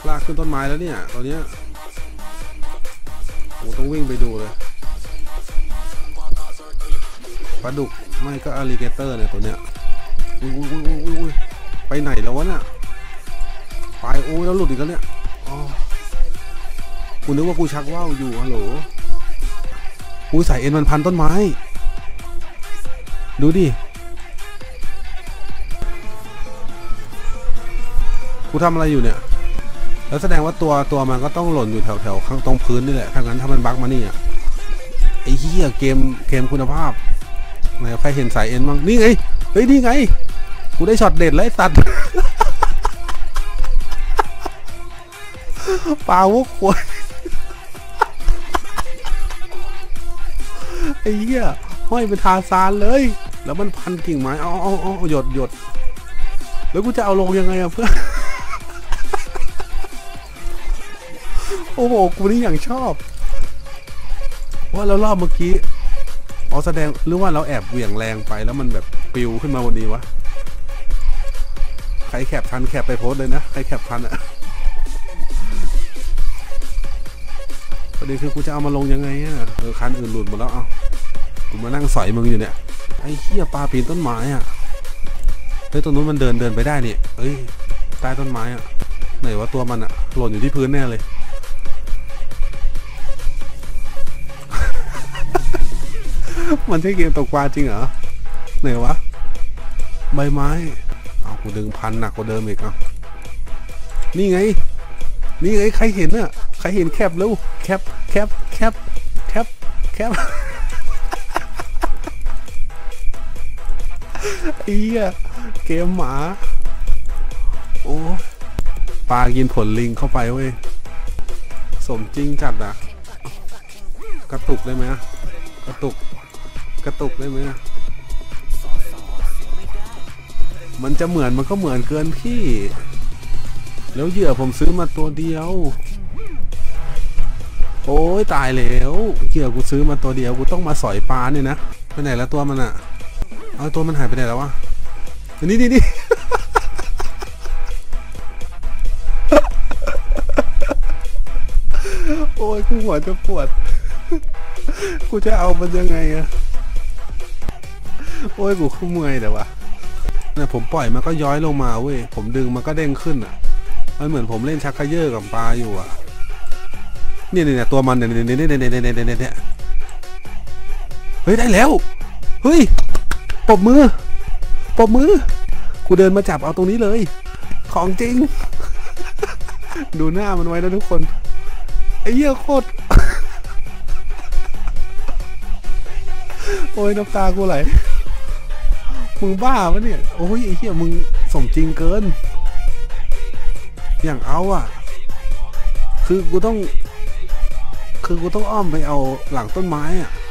ลากขึ้นต้นไม้แล้วเนี่ยตอนเนี้ยโอ้ต้องวิ่งไปดูเลยปลาดุกไม่ก็อลลิเกเตอร์เนี่ยตัวเนี้ยอุ้ยไปไหนแล้ววะเนี่ยไปโอ้ยแล้วหลุดอีกแล้วเนี่ยอ๋อกูนึกว่ากูชักว่าวอยู่ฮัลโหลกูใส่เอ็นมันพันต้นไม้ดูดิกูทำอะไรอยู่เนี่ยแล้วแสดงว่าตัวมันก็ต้องหล่นอยู่แถวข้างตรงพื้นนี่แหละถ้างั้นถ้ามันบั๊กมานี่อ่ะไอ้เหี้ยเกมคุณภาพไหนใครเห็นสายเอ็นบ้างนี่ไงเฮ้ยนี่ไงกูได้ช็อตเด็ดเลยตัดปลาวกควายไอ้เหี้ยห้อยเป็นทาซานเลยแล้วมันพันกิ่งไม้เอาหยดแล้วกูจะเอาลงยังไงอะเพื่อนโอ้โหกูนี่อย่างชอบว่าแล้วรอบเมื่อกี้อ๋อแสดงหรือว่าเราแอบเหวี่ยงแรงไปแล้วมันแบบปิวขึ้นมาวันนี้วะใครแคปทันแคปไปโพสเลยนะใครแคปทันอะประเด็นคือกูจะเอามาลงยังไงอะคันอื่นหลุดหมดแล้วเอากูมานั่งสอยมึงอยู่เนี่ยไอ้เหี้ยปลาปีนต้นไม้อะเฮ้ยตรงนู้นมันเดินไปได้นี่เอ้ยใต้ต้นไม้อะไหนว่าตัวมันอะหล่นอยู่ที่พื้นแน่เลยมันใช่เกมตกปลาจริงเหรอไหนวะใบไม้เอากูดึงพันหนักกว่าเดิมอีกอ่ะนี่ไงใครเห็นน่ะใครเห็นแคปแล้วแคปไอ้เหี้ยเกมหมาโอ้ปลากินผลลิงเข้าไปเว้ยสมจริงจัดอ่ะกระตุกได้ไหมกระตุกได้ไหมมันจะเหมือนมันก็เหมือนเกินพี่แล้วเหยื่อผมซื้อมาตัวเดียวโอ้ยตายแล้วเหยื่อกูซื้อมาตัวเดียวกูต้องมาสอยปลาเนี่ยนะไปไหนแล้วตัวมันอะเอาตัวมันหายไปไหนแล้ววะนี่โอ้ยกูหัวจะปวดกูจะเอามันยังไงอะโอ้ยกูคุ้มเมื่อยแต่ว่าเนี่ยผมปล่อยมันก็ย้อยลงมาเว้ยผมดึงมันก็เด้งขึ้นอ่ะมันเหมือนผมเล่นชักเขย่อกับปลาอยู่อ่ะเนี่ยตัวมันเนี่ยเฮ้ยได้แล้วเฮ้ยปรบมือกูเดินมาจับเอาตรงนี้เลยของจริงดูหน้ามันไว้นะทุกคนไอ้เหี้ยโคตรโอ้ยน้ำตากูไหลมึงบ้าปะเนี่ยโอ้ยไอ้เหี้ยมึงสมจริงเกินอย่างเอาอ่ะคือกูต้องอ้อมไปเอาหลังต้นไม้อ่ะ